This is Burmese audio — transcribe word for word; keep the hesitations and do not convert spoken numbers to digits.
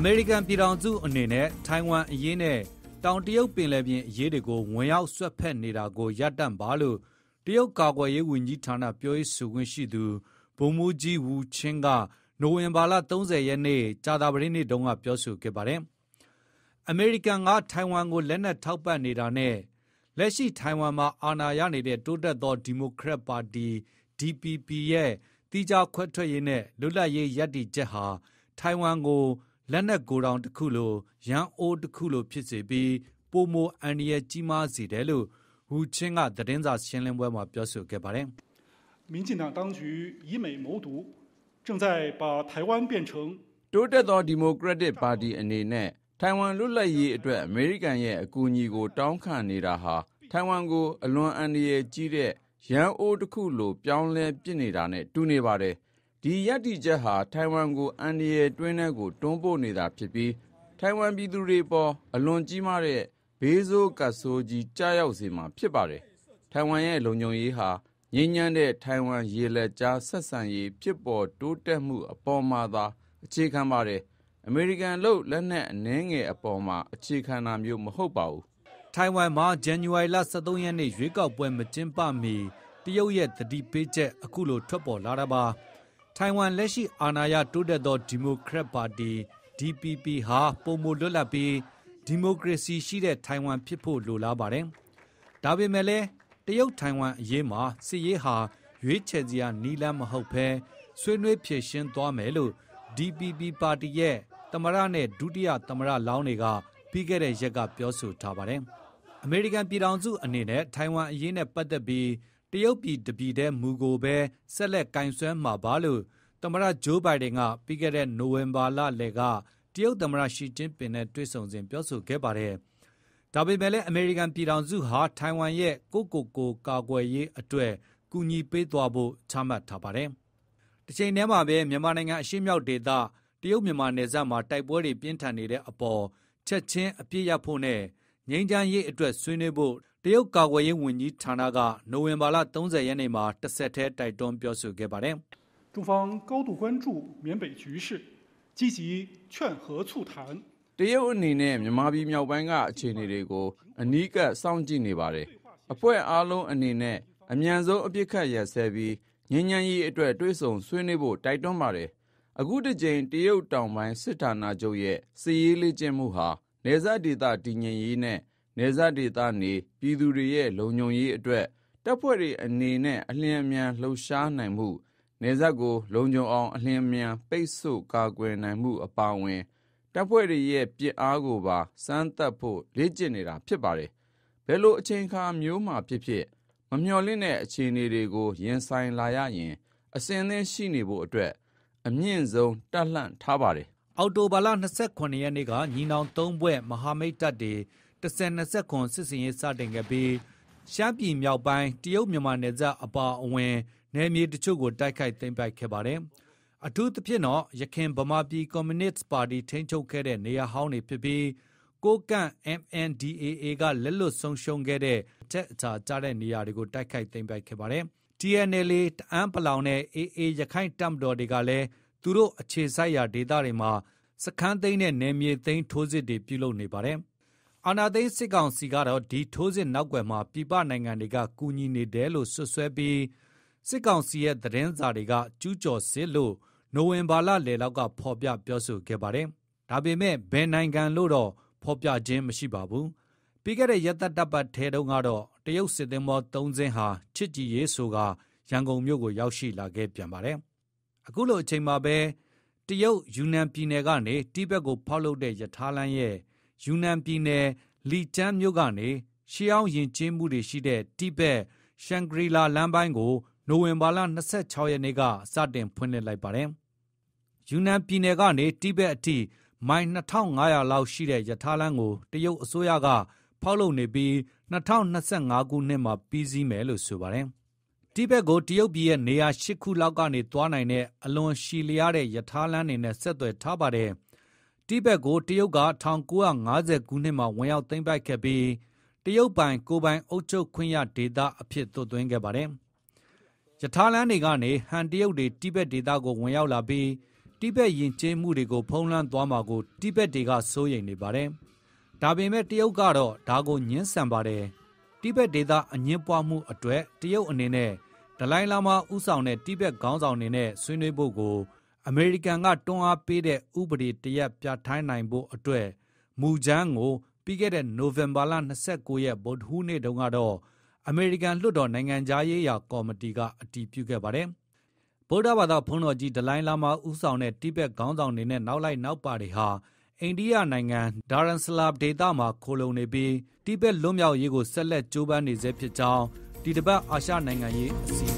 မေရိကန်ပြည်ထောင်စုအနေနဲ့ထိုင်ဝမ်အရေးနဲ့တောင်တရုတ်ပင်လယ်ပြင်အရေးတွေကိုဝင်ရောက်ဆွတ်ဖက်နေတာကိုရပ်တန့်ပါလို့တရုတ်ကာကွယ်ရေးဝန်ကြီးဌာနပြောရေးဆိုခွင့်ရှိသူဗိုလ်မှူးကြီးဝူချင်းကနိုဝင်ဘာလ၃၀ရက်နေ့ကြာသပတေးနေ့တုန်းကပြောဆိုခဲ့ပါတယ်။အမေရိကန်ကထိုင်ဝမ်ကိုလက်နက်ထောက်ပံ့နေတာနဲ့လက်ရှိထိုင်ဝမ်မှာအာဏာရနေတဲ့တိုးတက်သောဒီမိုကရက်ပါတီ ဒီ ပီ ပီ ရဲ့တိကျခွဲထွက်ရေးနဲ့လွတ်လပ်ရေးရည်တည်ချက်ဟာထိုင်ဝမ်ကိုလက်နက်ကိုတောင်တစ်ခုလိုရန်အိုးတစ်ခုလိုဖြစ်စေပြီးပိုမိုအန္တရာယ်ကြီးမားစေတယ်လို့ဝူချင်းကသတင်းစာရှင်းလင်းပွဲမှာပြောဆိုခဲ့ပါတယ်။民进党当局以美谋独，正在把台湾变成တိုးတက်သောဒီမိုကရက်တစ်ပါတီအနေနဲ့ထိုင်ဝမ်လွတ်လပ်ရေးအတွက်အမေရိကန်ရဲ့အကူအညီကိုတောင်းခံနေတာဟာထိုင်ဝမ်ကိုအလွန်အန္တရာယ်ကြီးတဲ့ရန်အိုးတစ်ခုလိုပြောင်းလဲပစ်နေတာနဲ့တူနေပါတယ်။ဒီရည်တည်ချက်ဟာထိုင်ဝမ်ကိုအန္တရာယ်တွင်းထဲကိုတွန်းပို့နေတာဖြစ်ပြီးထိုင်ဝမ်ပြည်သူတွေပေါ်အလွန်ကြီးမားတဲ့ဘေးဆိုးကပ်ဆိုးကြီးကြားရောက်စေမှာဖြစ်ပါတယ်။ထိုင်ဝမ်ရဲ့လုံခြုံရေးဟာငြိမ်းချမ်းတဲ့ထိုင်ဝမ်ရေလက်ကြားဆက်ဆံရေးဖြစ်ပေါ်တိုးတက်မှုအပေါ်မှာသာအခြေခံပါတယ်။အမေရိကန်လို့လက်နက်အနှဲငယ်အပေါ်မှာအခြေခံတာမျိုးမဟုတ်ပါဘူး။ထိုင်ဝမ်မှာဇန်နဝါရီလ၁၃ရက်နေ့ရွေးကောက်ပွဲမကျင်းပမီတရုတ်ရဲ့သတိပေးချက်အခုလိုထွက်ပေါ်လာတာပါ။ထိုင်ဝမ်လက်ရှိအာဏာရတိုးတက်သောဒီမိုကရက်ပါတီ ဒီ ပီ ပီ ဟာပိုမိုလွတ်လပ်ပြီးဒီမိုကရေစီရှိတဲ့ထိုင်ဝမ်ဖြစ်ဖို့လိုလားပါတယ်။ဒါပေမဲ့လည်းတရုတ်ထိုင်ဝမ်အရေးမှာစစ်ရေးဟာရွေးချယ်စရာနီးလန်းမဟုတ်ဘဲဆွေးနွေးဖြေရှင်းသွားမယ်လို့ ဒီ ပီ ပီ ပါတီရဲ့သမ္မတနဲ့ဒုတိယသမ္မတလောင်းတွေကပြီးခဲ့တဲ့ရက်ကပြောဆိုထားပါတယ်။အမေရိကန်ပြည်ထောင်စုအနေနဲ့ထိုင်ဝမ်အရေးနဲ့ပတ်သက်ပြီးတရုတ်ပြည်တပြည်တည်းမူကိုပဲဆက်လက်ကင်ဆွဲမှာပါလို့သမ္မတဂျိုးဘိုင်ဒန်ကပြီးခဲ့တဲ့နိုဝင်ဘာလလယ်ကတရုတ်သမ္မတရှီကျင်းပင်နဲ့တွေ့ဆုံစဉ်ပြောဆိုခဲ့ပါတယ်။ဒါပေမဲ့လည်းအမေရိကန်ပြည်ထောင်စုဟာထိုင်ဝမ်ရဲ့ကိုကိုကိုကာကွယ်ရေးအတွက်ကူညီပေးသွားဖို့ချမှတ်ထားပါတယ်။တစ်ချိန်တည်းမှာပဲမြန်မာနိုင်ငံအရှေ့မြောက်ဒေသတရုတ်မြန်မာနယ်စပ်မှာတိုက်ပွဲတွေပြင်းထန်နေတဲ့အပေါ်ချက်ချင်းအပြစ်ရဖို့နဲ့ငြိမ်းချမ်းရေးအတွက်ဆွေးနွေးဖို့တရုတ်ကာကွယ်ရေးဝန်ကြီးဌာနကနိုဝင်ဘာလ၃၀ရက်နေ့မှာတစ်ဆက်တည်းတိုက်တွန်းပြောဆိုခဲ့ပါတယ်။中方高度关注缅北局势，积极劝和促谈。 တရုတ်အနေနဲ့မြန်မာပြည်မြောက်ပိုင်းကအခြေအနေတွေကိုအနီးကပ်စောင့်ကြည့်နေပါတယ်။အဖွဲ့အားလုံးအနေနဲ့အမြန်ဆုံးအပြစ်ခတ်ရပ်စဲပြီးငြိမ်းချမ်းရေးအတွက်တွေ့ဆုံဆွေးနွေးဖို့တိုက်တွန်းပါတယ်။အခုတစ်ကြိမ်တရုတ်တောင်ပိုင်းစစ်ဌာနချုပ်ရဲ့စစ်ရေးလေ့ကျင့်မှုဟာနယ်စပ်ဒေသတည်ငြိမ်ရေးနဲ့နယ်စပ်ဒေသနေပြည်သူတွေရဲ့လုံခြုံရေးအတွက်တပ်ဖွဲ့တွေအနေနဲ့အလျင်အမြန်လှုပ်ရှားနိုင်မှုနယ်စပ်ကိုလုံခြုံအောင်အလျင်အမြန်ပိတ်ဆို့ကာကွယ်နိုင်မှုအပါအဝင်တပ်ဖွဲ့တွေရဲ့ပြစ်အားကိုပါစမ်းသပ်ဖို့လေ့ကျင့်နေတာဖြစ်ပါတယ်။ဘယ်လိုအချိန်အခါမျိုးမှာဖြစ်ဖြစ်မမျှော်လင့်တဲ့အခြေအနေတွေကိုရင်ဆိုင်လာရရင်အစဉ်အသင့်ရှိနေဖို့အတွက်အမြင့်ဆုံးတပ်လှန့်ထားပါတယ်။အောက်တိုဘာလ၂၇ရက်နေ့ကညီနောင်သုံးဘွဲ့မဟာမိတ်တပ်တွေတစ်ဆယ်၂၇စစ်စင်ရေးစတင်ခဲ့ပြီးရှမ်းပြည်မြောက်ပိုင်းတရုတ်မြန်မာနယ်စပ်အပါအဝင်နယ်မြေတချို့ကိုတိုက်ခိုက်သိမ်းပိုက်ခဲ့ပါတယ်။အထူးသဖြင့်တော့ရခိုင်ဗမာပြည်ကွန်မြူနစ်ပါတီထိန်းချုပ်ခဲ့တဲ့နေရာဟောင်းတွေဖြစ်ပြီးကိုကန့် အမ် အန် ဒီ အေ အေ ကလက်လွတ်ဆုံးရှုံးခဲ့တဲ့အထက်အချာကျတဲ့နေရာတွေကိုတိုက်ခိုက်သိမ်းပိုက်ခဲ့ပါတယ်။ တီ အန် အယ် အေ တအန်းပလောင်နဲ့ အေ အေ ရခိုင်တပ်မတော်တွေကလည်းသူတို့အခြေစိုက်ရာဒေသတွေမှာစခန်းသိမ်းတဲ့နယ်မြေသိမ်းထိုးစစ်တွေပြုလုပ်နေပါတယ်။အာဏာသိမ်းစစ်ကောင်စီကတော့ဒီထိုးစစ်နောက်ွယ်မှာပြည်ပနိုင်ငံတွေကကူညီနေတယ်လို့ဆွဆွဲပြီးစစ်ကောင်စီရဲ့သတင်းစာတွေကကျူးကျော်စစ်လို့နိုဝင်ဘာလလယ်လောက်ကဖော်ပြပြောဆိုခဲ့ပါတယ်။ဒါပေမဲ့ဘယ်နိုင်ငံလို့တော့ဖော်ပြခြင်းမရှိပါဘူး။ပြီးခဲ့တဲ့ရက်သတ္တပတ်ထဲတုန်းကတော့တရုတ်စစ်သင်္ဘောသုံးစင်းဟာချစ်ကြည်ရေးဆိုကရန်ကုန်မြို့ကိုရောက်ရှိလာခဲ့ပြန်ပါတယ်။အခုလိုအချိန်မှာပဲတရုတ်ယူနန်ပြည်နယ်ကနေတိဘက်ကိုဖောက်လုပ်တဲ့ရထားလမ်းရဲ့ယူနန်ပြည်နယ်လီကျန်းမြို့ကနေရှေးအောင်ယဉ်ကျေးမှုတွေရှိတဲ့တိဘက်ရှန်ဂရီလာလမ်းပိုင်းကိုနိုဝင်ဘာလ၂၆ရက်နေ့ကစတင်ဖွင့်လှစ်လိုက်ပါတယ်။ယူနန်ပြည်နယ်ကနေတိဘက်အထိမိုင်၂၅၀၀လောက်ရှိတဲ့ရထားလမ်းကိုတရုတ်အစိုးရကဖောက်လုပ်နေပြီး၂၀၂၅ခုနှစ်မှာပြီးစီးမယ်လို့ဆိုပါတယ်။တိဘက်ကိုတရုတ်ပြည်ရဲ့နေရာ၈ခုလောက်ကနေသွားနိုင်တဲ့အလွန်ရှည်လျားတဲ့ရထားလမ်းတွေနဲ့ဆက်သွယ်ထားပါတယ်။တိဘက်ကိုတရုတ်က၁၉၅၀ခုနှစ်မှာဝင်ရောက်သိမ်းပိုက်ခဲ့ပြီးတရုတ်ပိုင်ကိုပိုင်အုပ်ချုပ်ခွင့်ရဒေသအဖြစ်သွတ်သွင်းခဲ့ပါတယ်။ရထားလမ်းတွေကနေဟန်တရုတ်တွေတိဘက်ဒေသကိုဝင်ရောက်လာပြီးတိဘက်ယဉ်ကျေးမှုတွေကိုဖုံးလွှမ်းသွားမှာကိုတိဘက်တွေကစိုးရိမ်နေပါတယ်။ဒါပေမဲ့တရုတ်ကတော့ဒါကိုညှင်းဆန်ပါတယ်။တိဘက်ဒေသအငြင်းပွားမှုအတွက်တရုတ်အနေနဲ့ဒလိုင်းလာမာဦးဆောင်တဲ့တိဘက်ခေါင်းဆောင်တွေနဲ့ဆွေးနွေးဖို့ကိုအမေရိကန်ကတွန်းအားပေးတဲ့ဥပဒေတရက်ပြဋ္ဌာန်းနိုင်ဖို့အတွက်မူကြမ်းကိုပြီးခဲ့တဲ့နိုဝင်ဘာလ၂၉ရက်ဗုဒ္ဓဟူးနေ့တုန်းကတော့အမေရိကန်လွှတ်တော်နိုင်ငံသားရေးရာကော်မတီကအတည်ပြုခဲ့ပါတယ်။ဗုဒ္ဓဘာသာဘုန်းတော်ကြီးဒလိုင်းလာမာဦးဆောင်တဲ့တိဘက်ခေါင်းဆောင်တွေနဲ့နောက်လိုက်နောက်ပါတွေဟာအိန္ဒိယနိုင်ငံဒါရန်ဆလာဒေသမှာခိုလုံနေပြီးတိဘက်လွတ်မြောက်ရေးကိုဆက်လက်ကြိုးပမ်းနေဆဲဖြစ်ကြောင်းဒီတစ်ပတ်အာရှနိုင်ငံရေးအစီ